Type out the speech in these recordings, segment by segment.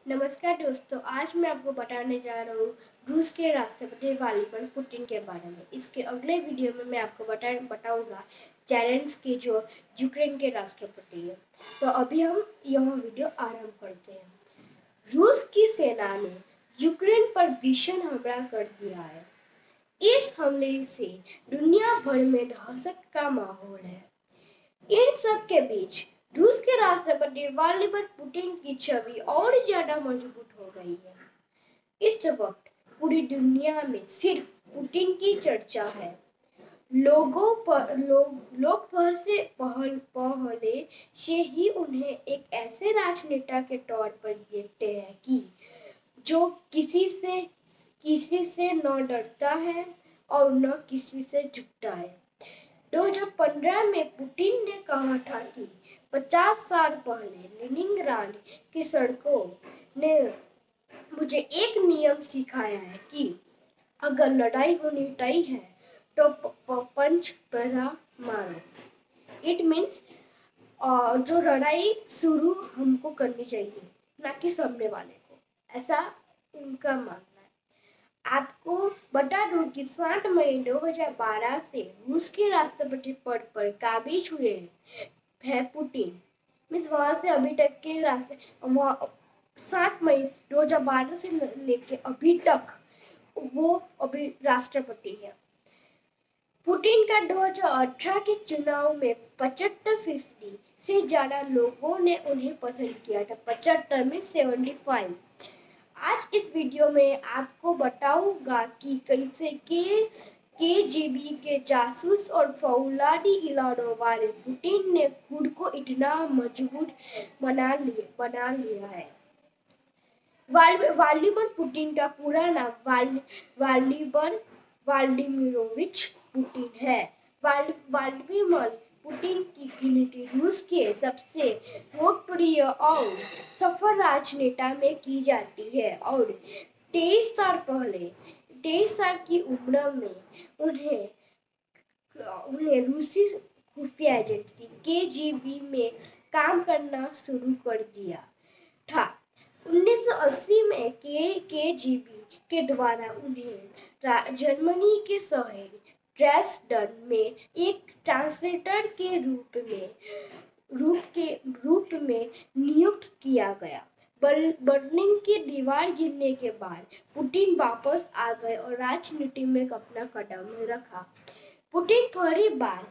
नमस्कार दोस्तों, आज मैं आपको बताने जा रहा हूँ रूस के राष्ट्रपति व्लादिमीर पुतिन के बारे में। इसके अगले वीडियो में मैं आपको बताऊंगा ज़ेलेंस्की जो यूक्रेन के राष्ट्रपति है। तो अभी हम यह वीडियो आरंभ करते हैं। रूस की सेना ने यूक्रेन पर भीषण हमला कर दिया है। इस हमले से दुनिया भर में दहशत का माहौल है। इन सब के बीच रूस के राष्ट्रपति व्लादिमीर पुतिन की छवि और ज्यादा मजबूत हो गई है। इस वक्त पूरी दुनिया में सिर्फ पुतिन की चर्चा है। लोग भर से पहले से ही उन्हें एक ऐसे राजनेता के तौर पर देखते हैं कि जो किसी से न डरता है और न किसी से झुकता है। 2015 में पुतिन ने कहा था कि 50 साल पहले लेनिनग्राड की सड़कों ने मुझे एक नियम सिखाया है कि अगर लड़ाई होनी तय है तो पंच पहला मारो। इट मीन्स जो लड़ाई शुरू हमको करनी चाहिए, ना कि सामने वाले को, ऐसा उनका मानना है। आपको बता दूं कि 7 मई 2012 से रूस के राष्ट्रपति पद पर काबिज हुए हैं पुतिन। मीन्स वहां से अभी तक के 7 मई 2012 से लेके अभी तक वो अभी राष्ट्रपति है। पुतिन का 2018 के चुनाव में 75% से ज्यादा लोगों ने उन्हें पसंद किया था। 75 में 75। आज इस वीडियो में आपको बताऊंगा कि कैसे केजीबी के जासूस और फौलादी इरादों वाले पुतिन ने खुद को इतना मजबूत बना लिया है। व्लादिमीर पुतिन का पूरा नाम व्लादिमीरोविच पुतिन है। व्लादिमीर पुतिन की गिनती रूस के सबसे लोकप्रिय और सफल राजनेता में की जाती है और 23 साल की उम्र में उन्हें रूसी खुफिया एजेंसी केजीबी में काम करना शुरू कर दिया था। 1980 में केजीबी के द्वारा उन्हें जर्मनी के शहर ड्रेसडन में एक ट्रांसलेटर के रूप में नियुक्त किया गया। बर्लिन की दीवार गिरने के बाद पुतिन वापस आ गए और राजनीति में अपना कदम रखा। पुतिन पहली बार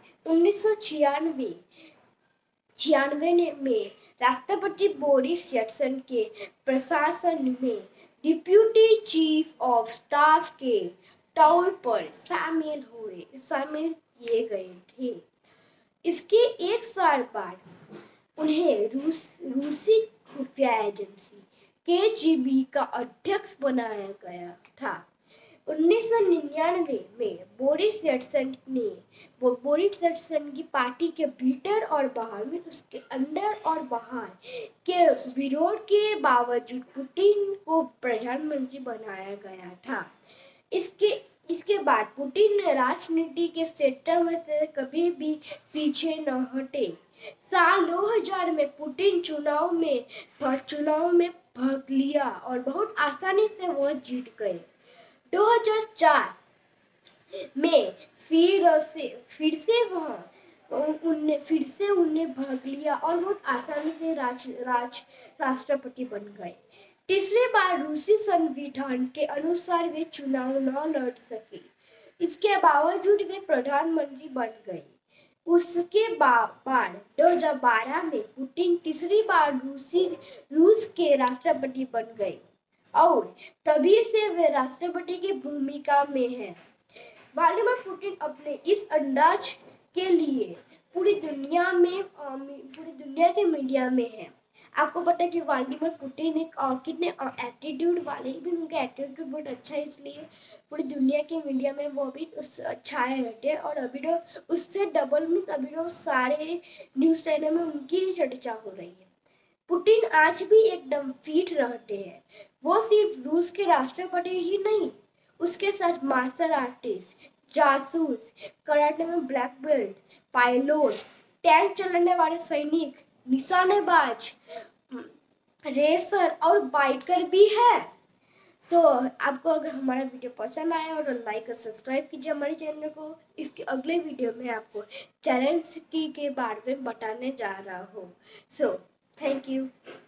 1996 में राष्ट्रपति बोरिस यल्त्सिन के प्रशासन में डिप्यूटी चीफ ऑफ स्टाफ के तौर पर शामिल किए गए थे। इसके एक साल बाद उन्हें रूसी खुफिया एजेंसी केजीबी का अध्यक्ष बनाया गया था। 1999 में बोरिस यल्त्सिन की पार्टी के भीतर और बाहर में उसके अंदर और बाहर के विरोध के बावजूद पुतिन को प्रधानमंत्री बनाया गया था। इसके बाद पुतिन ने राजनीति के क्षेत्र में से कभी भी पीछे न हटे। साल 2000 में पुतिन चुनाव में भाग लिया और बहुत आसानी से वह जीत गए। 2004 में फिर से उन्हें भाग लिया और बहुत आसानी से राष्ट्रपति बन गए। तीसरी बार रूसी संविधान के अनुसार वे चुनाव न लड़ सके। इसके बावजूद वे प्रधानमंत्री बन गए। उसके बाद 2012 में पुतिन तीसरी बार रूस के राष्ट्रपति बन गए और तभी से वे राष्ट्रपति की भूमिका में हैं। व्लादिमीर पुतिन अपने इस अंदाज के लिए पूरी दुनिया के मीडिया में है। आपको पता है कि व्लादिमीर पुतिन एक कितने एटीट्यूड वाले, भी उनका एटीट्यूड बहुत अच्छा है, इसलिए पूरी दुनिया के मीडिया में वो भी छाए रहते हैं। और अभी तो उससे डबल में अभी तो सारे न्यूज़ चैनल में उनकी ही चर्चा हो रही है। पुतिन आज भी एकदम फिट रहते हैं। वो सिर्फ रूस के राष्ट्रपति ही नहीं, उसके साथ मार्शल आर्टिस्ट, जासूस, कराटे में ब्लैक बेल्ट, पायलट, टैंक चलाने वाले सैनिक, निशानेबाज, रेसर और बाइकर भी है। तो आपको अगर हमारा वीडियो पसंद आया और लाइक और सब्सक्राइब कीजिए हमारे चैनल को। इसके अगले वीडियो में आपको चैलेंज की के बारे में बताने जा रहा हूँ। So thank you.